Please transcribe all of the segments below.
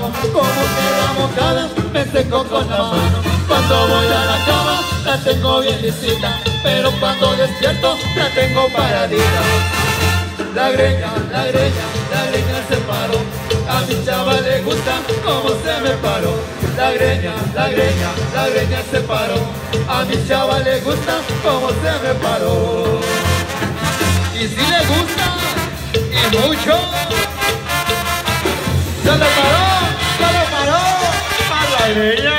hago, como queda mojada, me seco con la mano. Cuando voy a la cama, la tengo bien lisita, pero cuando despierto, la tengo paradita. La greña se paró, a mi chava le gusta como se me paró. La greña se paró, a mi chava le gusta como se me paró. Y si le gusta, y mucho, se le paró, a la greña.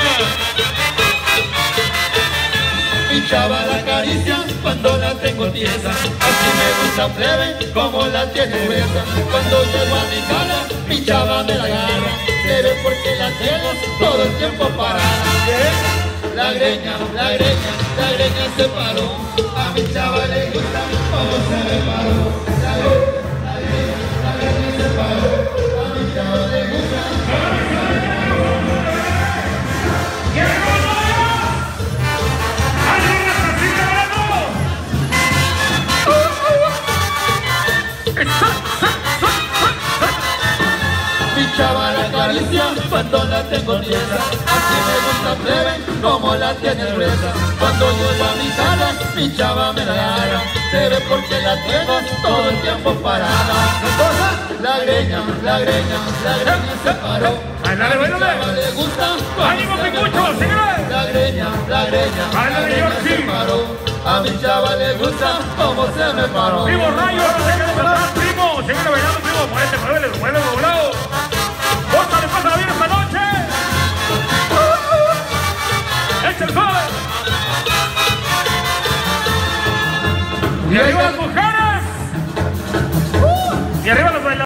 Mi chava la acaricia cuando la tengo tiesa, así me gusta plebe como la tiene gruesa. Cuando llego a mi casa, mi chava me la agarra, pero porque la tengo todo el tiempo parada. La greña se paró, a mi chava le gusta como se me paró. La greña se paró, a mi chava le gusta. Mi chava la acaricia cuando la tengo tiesa, así me gusta plebe como la tiene gruesa. Cuando llego a mi casa, mi chava me la agarra, pero porque la tengo todo el tiempo parada. La greña se paró, a mi chava le gusta como se me paró. La greña se paró, a mi chava le gusta como se me paró. ¡Primo Rayo! ¡No se queden atrás, primo! ¡Síguele bailando, primo! ¡Muévele, volado! ¡Córtale, pásala bien esta noche! ¡Echa el sol! ¡Y arriba las mujeres! ¡Y arriba los bailadores!